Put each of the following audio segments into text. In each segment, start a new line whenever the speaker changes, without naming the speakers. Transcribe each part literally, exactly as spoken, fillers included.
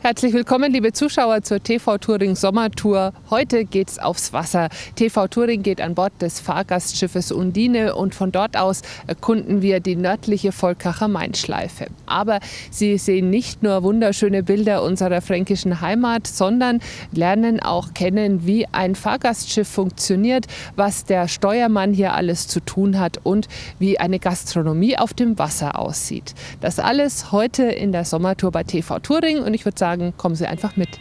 Herzlich willkommen, liebe Zuschauer, zur T V Touring Sommertour. Heute geht's aufs Wasser. T V Touring geht an Bord des Fahrgastschiffes Undine und von dort aus erkunden wir die nördliche Volkacher Main-Schleife. Aber Sie sehen nicht nur wunderschöne Bilder unserer fränkischen Heimat, sondern lernen auch kennen, wie ein Fahrgastschiff funktioniert, was der Steuermann hier alles zu tun hat und wie eine Gastronomie auf dem Wasser aussieht. Das alles heute in der Sommertour bei T V Touring und ich würde sagen, kommen Sie einfach mit.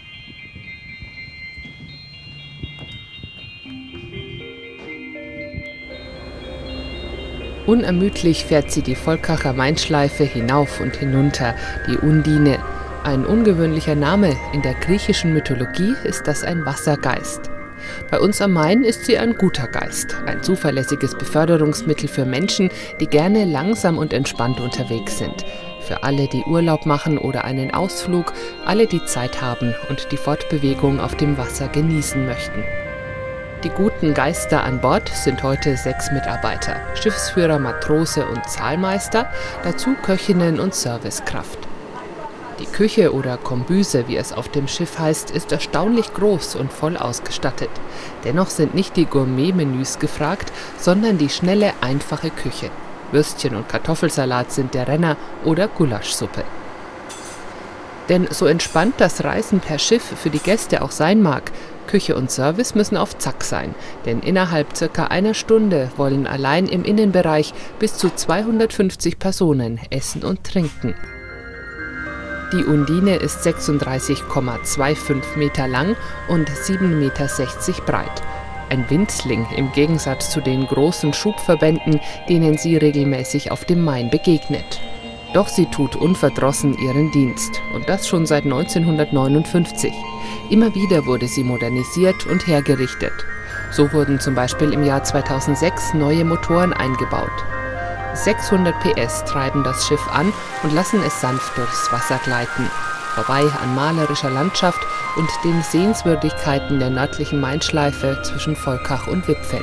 Unermüdlich fährt sie die Volkacher Main-Schleife hinauf und hinunter, die Undine. Ein ungewöhnlicher Name. In der griechischen Mythologie ist das ein Wassergeist. Bei uns am Main ist sie ein guter Geist, ein zuverlässiges Beförderungsmittel für Menschen, die gerne langsam und entspannt unterwegs sind. Für alle, die Urlaub machen oder einen Ausflug, alle, die Zeit haben und die Fortbewegung auf dem Wasser genießen möchten. Die guten Geister an Bord sind heute sechs Mitarbeiter, Schiffsführer, Matrose und Zahlmeister, dazu Köchinnen und Servicekraft. Die Küche oder Kombüse, wie es auf dem Schiff heißt, ist erstaunlich groß und voll ausgestattet. Dennoch sind nicht die Gourmet-Menüs gefragt, sondern die schnelle, einfache Küche. Würstchen und Kartoffelsalat sind der Renner oder Gulaschsuppe. Denn so entspannt das Reisen per Schiff für die Gäste auch sein mag, Küche und Service müssen auf Zack sein, denn innerhalb circa einer Stunde wollen allein im Innenbereich bis zu zweihundertfünfzig Personen essen und trinken. Die Undine ist sechsunddreißig Komma fünfundzwanzig Meter lang und sieben Komma sechzig Meter breit. Ein Winzling im Gegensatz zu den großen Schubverbänden, denen sie regelmäßig auf dem Main begegnet. Doch sie tut unverdrossen ihren Dienst und das schon seit neunzehnhundertneunundfünfzig. Immer wieder wurde sie modernisiert und hergerichtet. So wurden zum Beispiel im Jahr zweitausendsechs neue Motoren eingebaut. sechshundert P S treiben das Schiff an und lassen es sanft durchs Wasser gleiten. Vorbei an malerischer Landschaft und den Sehenswürdigkeiten der nördlichen Main-Schleife zwischen Volkach und Wippfeld.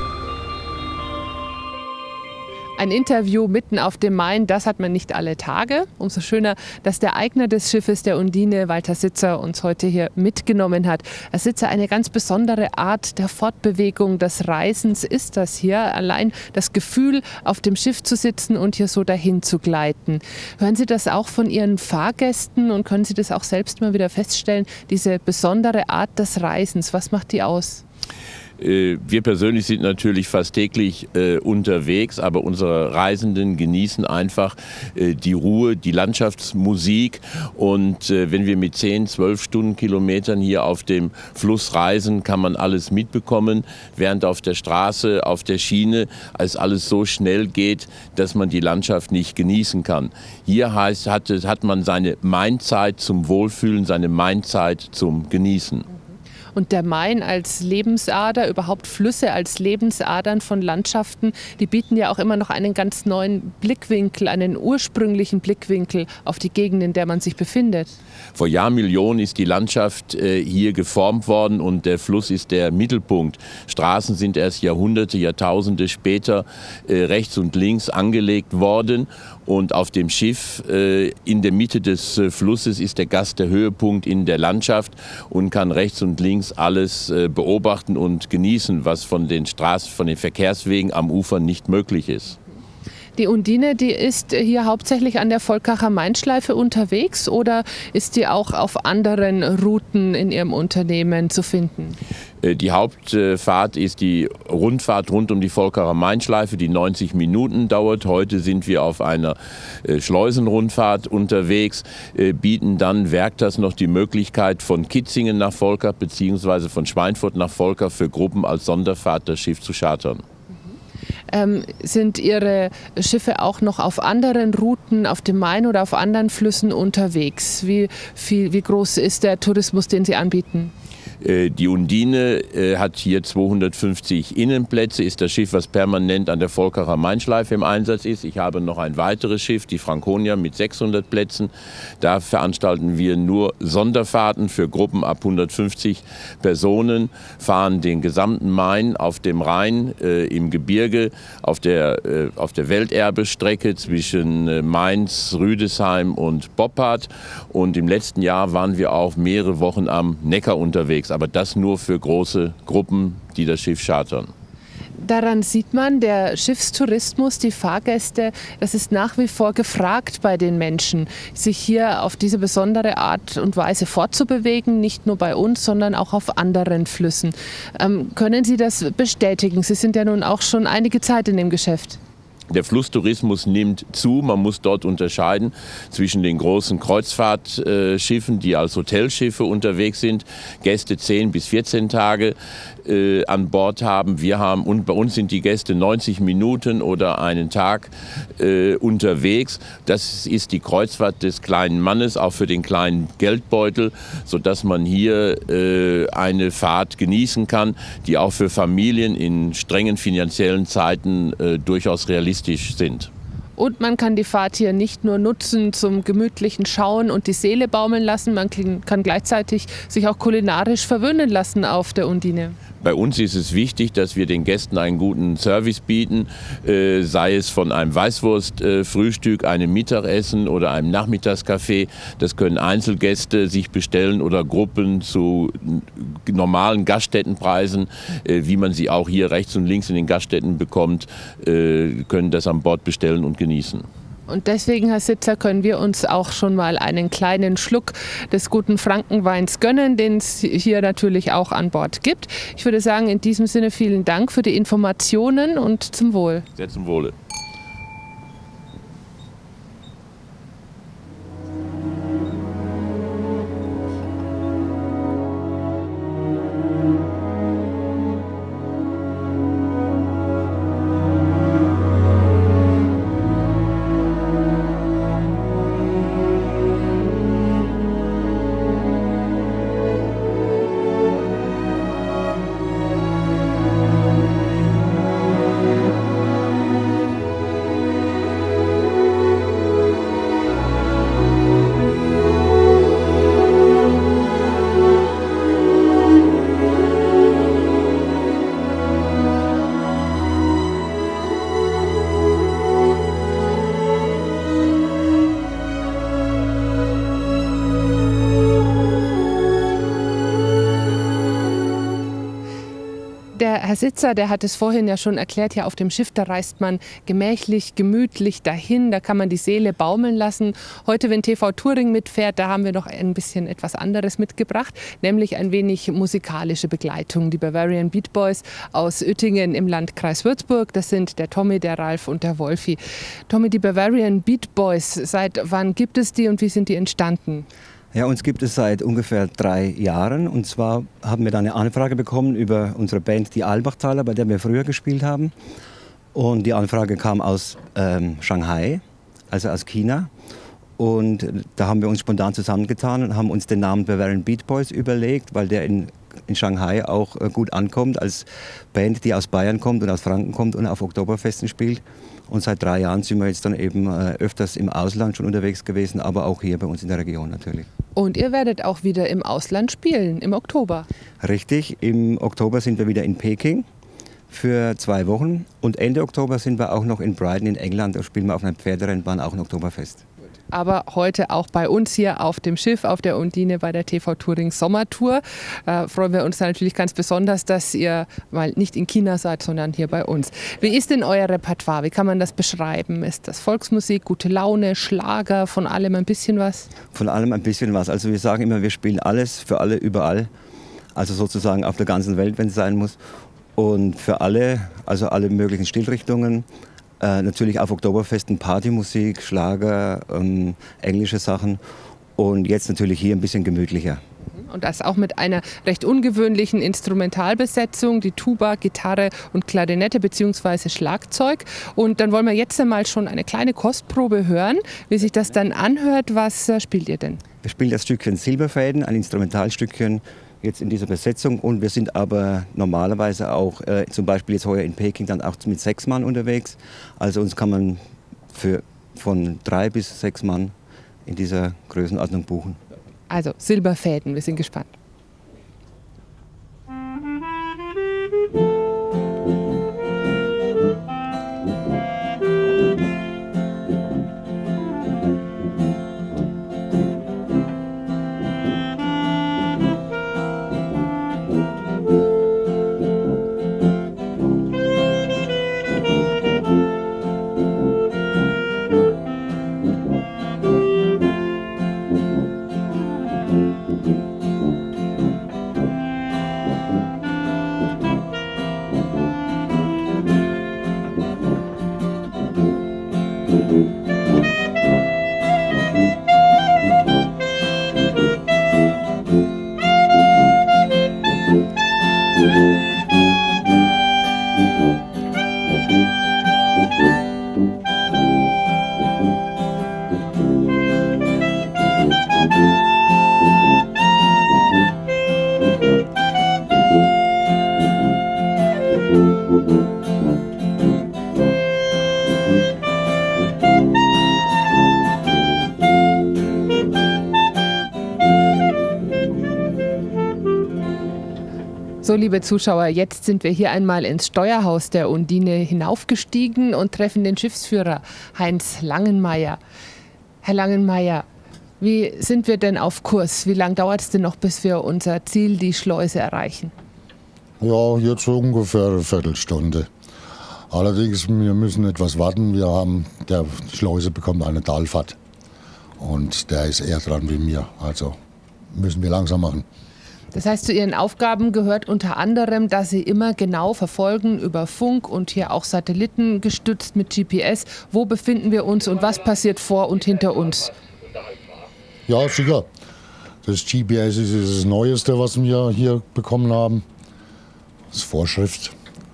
Ein Interview mitten auf dem Main, das hat man nicht alle Tage. Umso schöner, dass der Eigner des Schiffes, der Undine, Walter Sitzer, uns heute hier mitgenommen hat. Herr Sitzer, eine ganz besondere Art der Fortbewegung, des Reisens ist das hier. Allein das Gefühl, auf dem Schiff zu sitzen und hier so dahin zu gleiten. Hören Sie das auch von Ihren Fahrgästen und können Sie das auch selbst mal wieder feststellen? Diese besondere Art des Reisens, was macht die aus?
Wir persönlich sind natürlich fast täglich äh, unterwegs, aber unsere Reisenden genießen einfach äh, die Ruhe, die Landschaftsmusik und äh, wenn wir mit zehn, zwölf Stundenkilometern hier auf dem Fluss reisen, kann man alles mitbekommen, während auf der Straße, auf der Schiene es alles so schnell geht, dass man die Landschaft nicht genießen kann. Hier heißt, hat, hat man seine Mainzeit zum Wohlfühlen, seine Mainzeit zum Genießen.
Und der Main als Lebensader, überhaupt Flüsse als Lebensadern von Landschaften, die bieten ja auch immer noch einen ganz neuen Blickwinkel, einen ursprünglichen Blickwinkel auf die Gegend, in der man sich befindet.
Vor Jahrmillionen ist die Landschaft äh, hier geformt worden und der Fluss ist der Mittelpunkt. Straßen sind erst Jahrhunderte, Jahrtausende später äh, rechts und links angelegt worden. Und auf dem Schiff äh, in der Mitte des äh, Flusses ist der Gast der Höhepunkt in der Landschaft und kann rechts und links alles äh, beobachten und genießen, was von den Straßen, von den Verkehrswegen am Ufer nicht möglich ist.
Die Undine, die ist hier hauptsächlich an der Volkacher Main-Schleife unterwegs oder ist die auch auf anderen Routen in Ihrem Unternehmen zu finden?
Die Hauptfahrt ist die Rundfahrt rund um die Volkacher Main-Schleife, die neunzig Minuten dauert. Heute sind wir auf einer Schleusenrundfahrt unterwegs, bieten dann Werkters noch die Möglichkeit, von Kitzingen nach Volkach bzw. von Schweinfurt nach Volkach für Gruppen als Sonderfahrt das Schiff zu chartern.
Ähm, sind Ihre Schiffe auch noch auf anderen Routen, auf dem Main oder auf anderen Flüssen unterwegs? Wie, viel, wie groß ist der Tourismus, den Sie anbieten?
Die Undine hat hier zweihundertfünfzig Innenplätze, ist das Schiff, was permanent an der Volkacher Main-Schleife im Einsatz ist. Ich habe noch ein weiteres Schiff, die Franconia, mit sechshundert Plätzen. Da veranstalten wir nur Sonderfahrten für Gruppen ab hundertfünfzig Personen, fahren den gesamten Main auf dem Rhein, äh, im Gebirge, auf der, äh, auf der Welterbestrecke zwischen äh, Mainz, Rüdesheim und Boppard. Und im letzten Jahr waren wir auch mehrere Wochen am Neckar unterwegs. Aber das nur für große Gruppen, die das Schiff chartern.
Daran sieht man, der Schiffstourismus, die Fahrgäste, das ist nach wie vor gefragt bei den Menschen, sich hier auf diese besondere Art und Weise fortzubewegen, nicht nur bei uns, sondern auch auf anderen Flüssen. Ähm, können Sie das bestätigen? Sie sind ja nun auch schon einige Zeit in dem Geschäft.
Der Flusstourismus nimmt zu. Man muss dort unterscheiden zwischen den großen Kreuzfahrtschiffen, die als Hotelschiffe unterwegs sind, Gäste zehn bis vierzehn Tage äh, an Bord haben. Wir haben, und bei uns sind die Gäste neunzig Minuten oder einen Tag äh, unterwegs. Das ist die Kreuzfahrt des kleinen Mannes, auch für den kleinen Geldbeutel, sodass man hier äh, eine Fahrt genießen kann, die auch für Familien in strengen finanziellen Zeiten äh, durchaus realistisch sind.
Und man kann die Fahrt hier nicht nur nutzen zum gemütlichen Schauen und die Seele baumeln lassen, man kann gleichzeitig sich auch kulinarisch verwöhnen lassen auf der Undine.
Bei uns ist es wichtig, dass wir den Gästen einen guten Service bieten, äh, sei es von einem Weißwurstfrühstück, äh, einem Mittagessen oder einem Nachmittagskaffee. Das können Einzelgäste sich bestellen oder Gruppen zu normalen Gaststättenpreisen, äh, wie man sie auch hier rechts und links in den Gaststätten bekommt, äh, können das an Bord bestellen und genießen.
Und deswegen, Herr Sitzer, können wir uns auch schon mal einen kleinen Schluck des guten Frankenweins gönnen, den es hier natürlich auch an Bord gibt. Ich würde sagen, in diesem Sinne vielen Dank für die Informationen und zum Wohl.
Sehr zum Wohle.
Der Herr Sitzer, der hat es vorhin ja schon erklärt, hier auf dem Schiff, da reist man gemächlich, gemütlich dahin, da kann man die Seele baumeln lassen. Heute, wenn T V Touring mitfährt, da haben wir noch ein bisschen etwas anderes mitgebracht, nämlich ein wenig musikalische Begleitung. Die Bavarian Beat Boys aus Uettingen im Landkreis Würzburg, das sind der Tommy, der Ralf und der Wolfi. Tommy, die Bavarian Beat Boys, seit wann gibt es die und wie sind die entstanden?
Ja, uns gibt es seit ungefähr drei Jahren. Und zwar haben wir da eine Anfrage bekommen über unsere Band Die Albachtaler, bei der wir früher gespielt haben. Und die Anfrage kam aus ähm, Shanghai, also aus China. Und da haben wir uns spontan zusammengetan und haben uns den Namen Bavarian Beat Boys überlegt, weil der in, in Shanghai auch äh, gut ankommt als Band, die aus Bayern kommt und aus Franken kommt und auf Oktoberfesten spielt. Und seit drei Jahren sind wir jetzt dann eben äh, öfters im Ausland schon unterwegs gewesen, aber auch hier bei uns in der Region natürlich.
Und ihr werdet auch wieder im Ausland spielen, im Oktober?
Richtig, im Oktober sind wir wieder in Peking für zwei Wochen. Und Ende Oktober sind wir auch noch in Brighton in England, da spielen wir auf einer Pferderennbahn auch ein Oktoberfest.
Aber heute auch bei uns hier auf dem Schiff, auf der Undine bei der T V Touring Sommertour. Äh, freuen wir uns natürlich ganz besonders, dass ihr mal nicht in China seid, sondern hier bei uns. Wie ist denn euer Repertoire? Wie kann man das beschreiben? Ist das Volksmusik, gute Laune, Schlager, von allem ein bisschen was?
Von allem ein bisschen was. Also wir sagen immer, wir spielen alles für alle überall. Also sozusagen auf der ganzen Welt, wenn es sein muss. Und für alle, also alle möglichen Stilrichtungen. Äh, natürlich auf Oktoberfesten Partymusik, Schlager, ähm, englische Sachen und jetzt natürlich hier ein bisschen gemütlicher.
Und das auch mit einer recht ungewöhnlichen Instrumentalbesetzung, die Tuba, Gitarre und Klarinette bzw. Schlagzeug. Und dann wollen wir jetzt einmal schon eine kleine Kostprobe hören, wie sich das dann anhört. Was äh, spielt ihr denn?
Wir spielen das Stückchen Silberfäden, ein Instrumentalstückchen jetzt in dieser Besetzung. Und wir sind aber normalerweise auch, äh, zum Beispiel jetzt heuer in Peking, dann auch mit sechs Mann unterwegs. Also uns kann man für, von drei bis sechs Mann in dieser Größenordnung buchen.
Also Silberfäden, wir sind gespannt. So, liebe Zuschauer, jetzt sind wir hier einmal ins Steuerhaus der Undine hinaufgestiegen und treffen den Schiffsführer Heinz Langenmeier. Herr Langenmeier, wie sind wir denn auf Kurs? Wie lange dauert es denn noch, bis wir unser Ziel, die Schleuse, erreichen?
Ja, jetzt so ungefähr eine Viertelstunde. Allerdings, wir müssen etwas warten. Wir haben, der Schleuse bekommt eine Talfahrt. Und der ist eher dran wie mir. Also müssen wir langsam machen.
Das heißt, zu Ihren Aufgaben gehört unter anderem, dass Sie immer genau verfolgen über Funk und hier auch Satelliten gestützt mit G P S, wo befinden wir uns und was passiert vor und hinter uns.
Ja, sicher. Das G P S ist das Neueste, was wir hier bekommen haben. Das ist Vorschrift.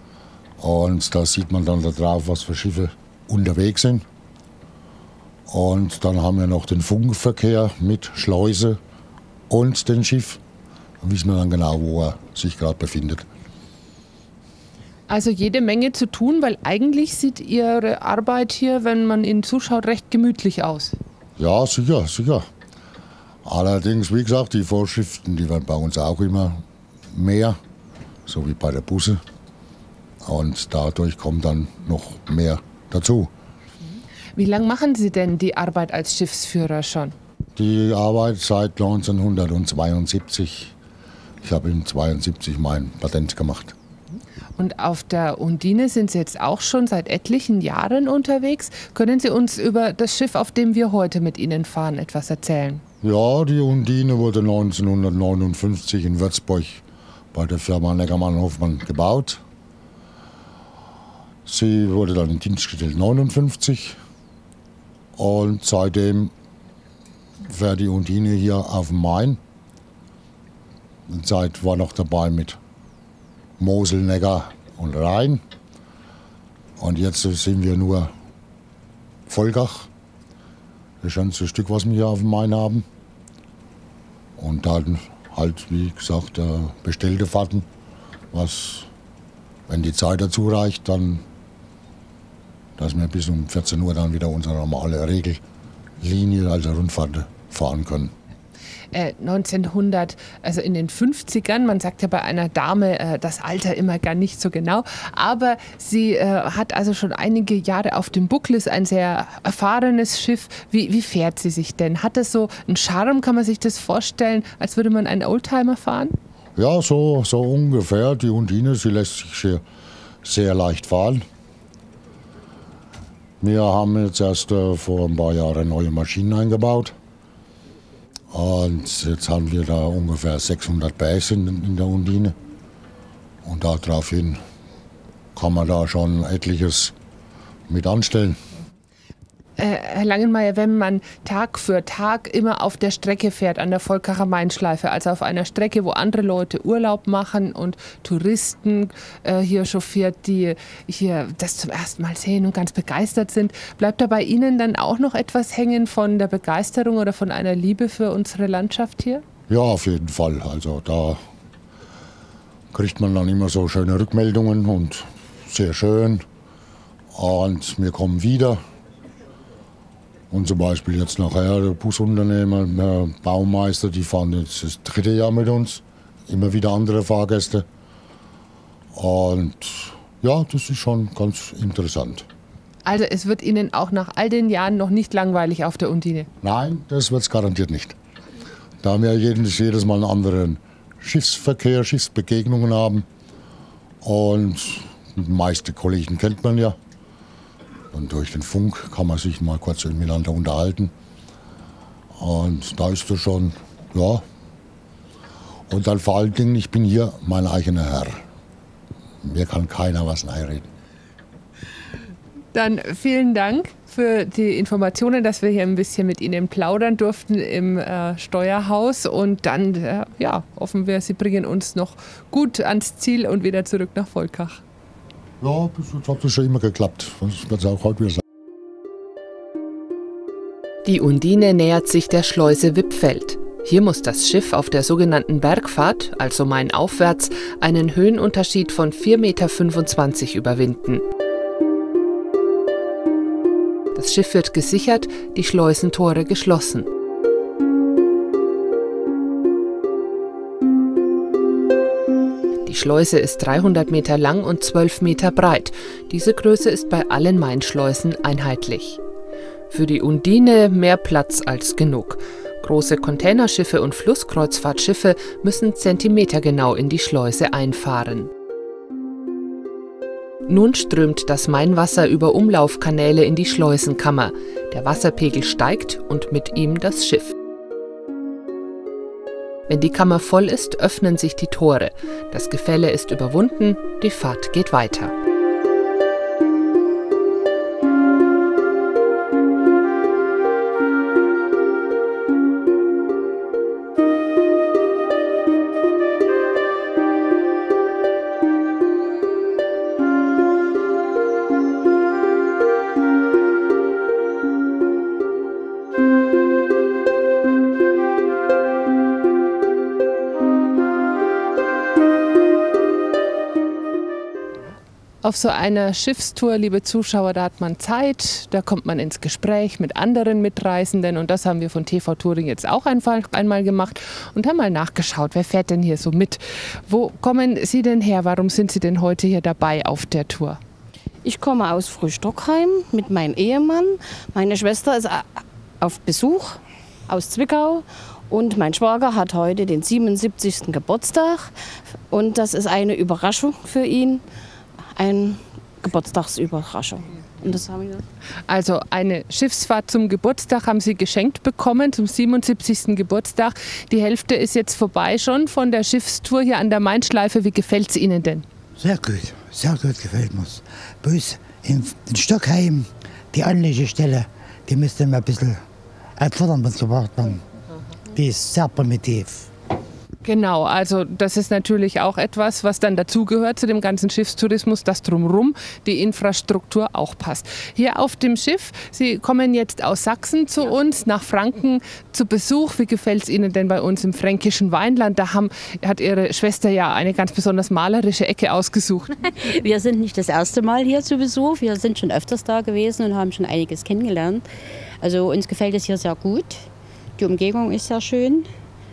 Und da sieht man dann da drauf, was für Schiffe unterwegs sind. Und dann haben wir noch den Funkverkehr mit Schleuse und dem Schiff. Dann wissen wir dann genau, wo er sich gerade befindet.
Also jede Menge zu tun, weil eigentlich sieht Ihre Arbeit hier, wenn man Ihnen zuschaut, recht gemütlich aus.
Ja, sicher, sicher. Allerdings, wie gesagt, die Vorschriften, die werden bei uns auch immer mehr, so wie bei der Busse. Und dadurch kommt dann noch mehr dazu.
Wie lange machen Sie denn die Arbeit als Schiffsführer schon?
Die Arbeit seit neunzehnhundertzweiundsiebzig. Ich habe in zweiundsiebzig mein Patent gemacht.
Und auf der Undine sind Sie jetzt auch schon seit etlichen Jahren unterwegs. Können Sie uns über das Schiff, auf dem wir heute mit Ihnen fahren, etwas erzählen?
Ja, die Undine wurde neunzehnhundertneunundfünfzig in Würzburg bei der Firma Neckermann-Hoffmann gebaut. Sie wurde dann in Dienst gestellt neunundfünfzig. Und seitdem fährt die Undine hier auf dem Main. Die Zeit war noch dabei mit Mosel, Neckar und Rhein. Und jetzt sind wir nur Volgach. Das ist schon so ein Stück, was wir hier auf dem Main haben. Und dann halt, wie gesagt, bestellte Fahrten. Was, wenn die Zeit dazu reicht, dann, dass wir bis um vierzehn Uhr dann wieder unsere normale Regellinie, also Rundfahrt, fahren können.
Äh, neunzehnhundert, also in den fünfzigern, man sagt ja bei einer Dame äh, das Alter immer gar nicht so genau, aber sie äh, hat also schon einige Jahre auf dem Buckel, ist ein sehr erfahrenes Schiff. Wie, wie fährt sie sich denn? Hat das so einen Charme, kann man sich das vorstellen, als würde man einen Oldtimer fahren?
Ja, so, so ungefähr. Die Undine, sie lässt sich sehr, sehr leicht fahren. Wir haben jetzt erst äh, vor ein paar Jahren neue Maschinen eingebaut. Und jetzt haben wir da ungefähr sechshundert Bays in, in der Undine. Und daraufhin kann man da schon etliches mit anstellen.
Äh, Herr Langenmeier, wenn man Tag für Tag immer auf der Strecke fährt, an der Volkacher Main-Schleife, also auf einer Strecke, wo andere Leute Urlaub machen und Touristen äh, hier chauffiert, die hier das zum ersten Mal sehen und ganz begeistert sind, bleibt da bei Ihnen dann auch noch etwas hängen von der Begeisterung oder von einer Liebe für unsere Landschaft hier?
Ja, auf jeden Fall. Also da kriegt man dann immer so schöne Rückmeldungen und sehr schön. Und wir kommen wieder. Und zum Beispiel jetzt nachher der Busunternehmer, der Baumeister, die fahren jetzt das dritte Jahr mit uns. Immer wieder andere Fahrgäste. Und ja, das ist schon ganz interessant.
Also es wird Ihnen auch nach all den Jahren noch nicht langweilig auf der Undine?
Nein, das wird es garantiert nicht. Da wir jedes, jedes Mal einen anderen Schiffsverkehr, Schiffsbegegnungen haben. Und die meisten Kollegen kennt man ja. Und durch den Funk kann man sich mal kurz miteinander unterhalten. Und da ist das schon, ja. Und dann vor allen Dingen, ich bin hier mein eigener Herr. Mir kann keiner was einreden.
Dann vielen Dank für die Informationen, dass wir hier ein bisschen mit Ihnen plaudern durften im äh, Steuerhaus. Und dann äh, ja, hoffen wir, Sie bringen uns noch gut ans Ziel und wieder zurück nach Volkach.
Ja, bis jetzt hat das schon immer geklappt. Das wird es auch heute wieder sein.
Die Undine nähert sich der Schleuse Wippfeld. Hier muss das Schiff auf der sogenannten Bergfahrt, also mainaufwärts, einen Höhenunterschied von vier Komma fünfundzwanzig Meter überwinden. Das Schiff wird gesichert, die Schleusentore geschlossen. Die Schleuse ist dreihundert Meter lang und zwölf Meter breit. Diese Größe ist bei allen Mainschleusen einheitlich. Für die Undine mehr Platz als genug. Große Containerschiffe und Flusskreuzfahrtschiffe müssen zentimetergenau in die Schleuse einfahren. Nun strömt das Mainwasser über Umlaufkanäle in die Schleusenkammer. Der Wasserpegel steigt und mit ihm das Schiff. Wenn die Kammer voll ist, öffnen sich die Tore. Das Gefälle ist überwunden, die Fahrt geht weiter. Auf so einer Schiffstour, liebe Zuschauer, da hat man Zeit, da kommt man ins Gespräch mit anderen Mitreisenden und das haben wir von T V Touring jetzt auch einmal gemacht und haben mal nachgeschaut, wer fährt denn hier so mit? Wo kommen Sie denn her? Warum sind Sie denn heute hier dabei auf der Tour?
Ich komme aus Frühstockheim mit meinem Ehemann. Meine Schwester ist auf Besuch aus Zwickau und mein Schwager hat heute den siebenundsiebzigsten Geburtstag und das ist eine Überraschung für ihn. Eine Geburtstagsüberraschung. Und das haben wir.
Also eine Schiffsfahrt zum Geburtstag haben Sie geschenkt bekommen, zum siebenundsiebzigsten Geburtstag. Die Hälfte ist jetzt vorbei schon von der Schiffstour hier an der Mainschleife. Wie gefällt es Ihnen denn?
Sehr gut, sehr gut gefällt mir's. Bloß in, in Stockheim, die Anlegestelle, die müsste man ein bisschen erfordern, was gebracht werden. Die ist sehr primitiv.
Genau, also das ist natürlich auch etwas, was dann dazugehört zu dem ganzen Schiffstourismus, dass drumherum die Infrastruktur auch passt. Hier auf dem Schiff, Sie kommen jetzt aus Sachsen zu uns, nach Franken zu Besuch. Wie gefällt es Ihnen denn bei uns im fränkischen Weinland? Da haben, hat Ihre Schwester ja eine ganz besonders malerische Ecke ausgesucht.
Wir sind nicht das erste Mal hier zu Besuch, wir sind schon öfters da gewesen und haben schon einiges kennengelernt. Also uns gefällt es hier sehr gut, die Umgebung ist sehr schön.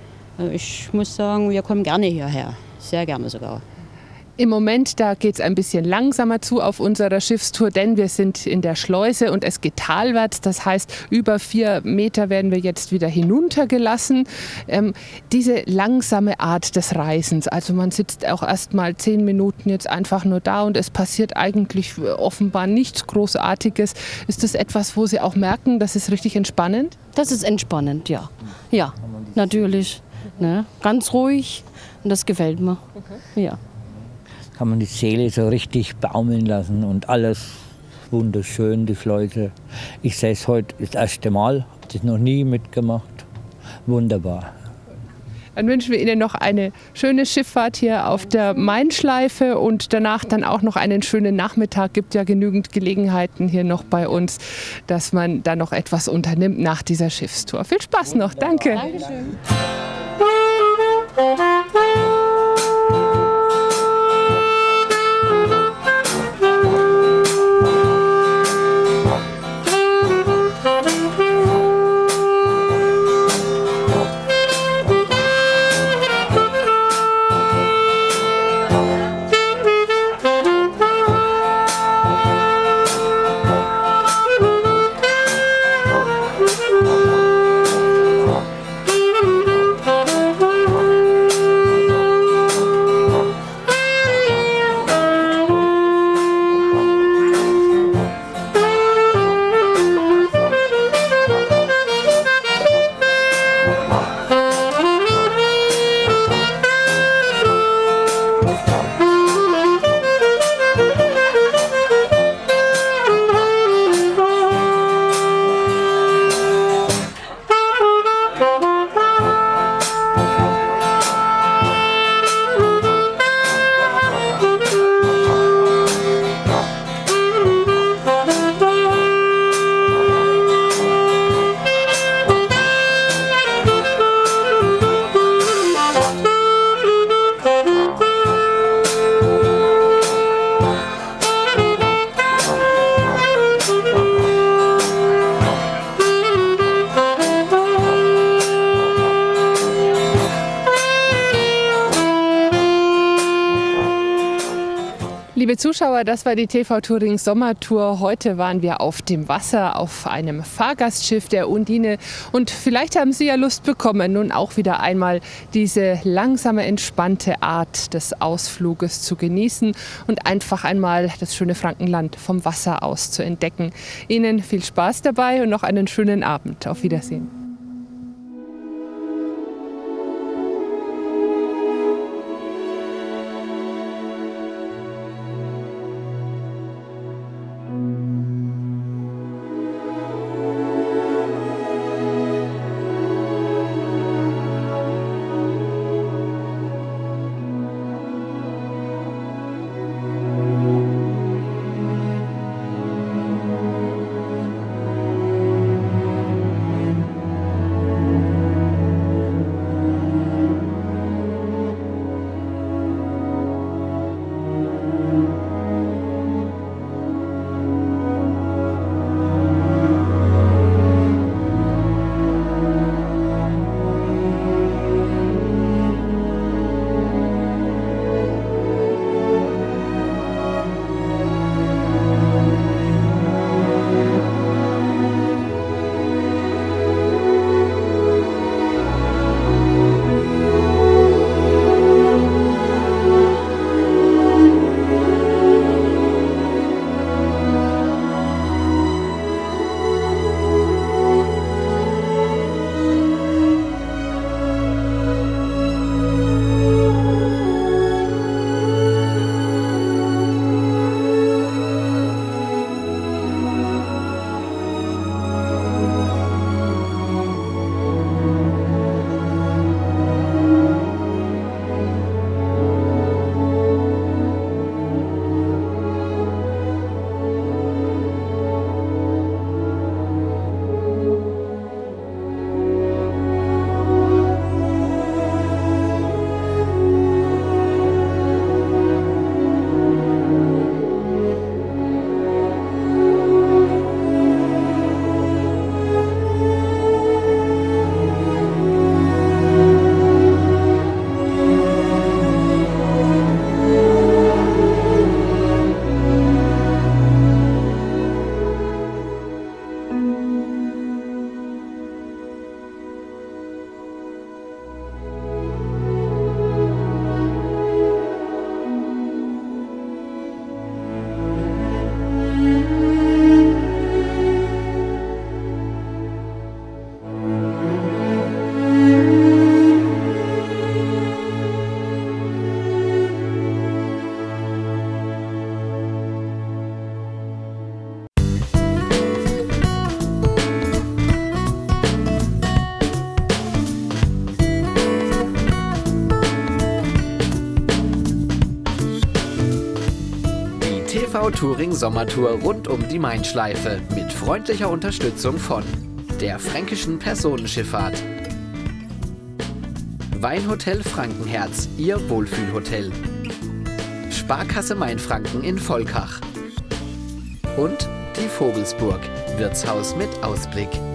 Ich muss sagen, wir kommen gerne hierher, sehr gerne sogar.
Im Moment, da geht es ein bisschen langsamer zu auf unserer Schiffstour, denn wir sind in der Schleuse und es geht talwärts. Das heißt, über vier Meter werden wir jetzt wieder hinuntergelassen. Ähm, diese langsame Art des Reisens, also man sitzt auch erst mal zehn Minuten jetzt einfach nur da und es passiert eigentlich offenbar nichts Großartiges. Ist das etwas, wo Sie auch merken, das ist richtig entspannend?
Das ist entspannend, ja. Ja, natürlich. Ne? Ganz ruhig und das gefällt mir. Okay. Ja.
Kann man die Seele so richtig baumeln lassen und alles wunderschön, die Schleuse. Ich sehe es heute das erste Mal, habe das noch nie mitgemacht. Wunderbar.
Dann wünschen wir Ihnen noch eine schöne Schifffahrt hier auf der Mainschleife und danach dann auch noch einen schönen Nachmittag. Gibt ja genügend Gelegenheiten hier noch bei uns, dass man da noch etwas unternimmt nach dieser Schiffstour. Viel Spaß noch, danke.
Dankeschön.
Liebe Zuschauer, das war die T V Touring Sommertour. Heute waren wir auf dem Wasser, auf einem Fahrgastschiff der Undine. Und vielleicht haben Sie ja Lust bekommen, nun auch wieder einmal diese langsame, entspannte Art des Ausfluges zu genießen und einfach einmal das schöne Frankenland vom Wasser aus zu entdecken. Ihnen viel Spaß dabei und noch einen schönen Abend. Auf Wiedersehen.
T V Touring Sommertour rund um die Main-Schleife mit freundlicher Unterstützung von der Fränkischen Personenschifffahrt, Weinhotel Frankenherz, Ihr Wohlfühlhotel, Sparkasse Mainfranken in Volkach und die Vogelsburg, Wirtshaus mit Ausblick.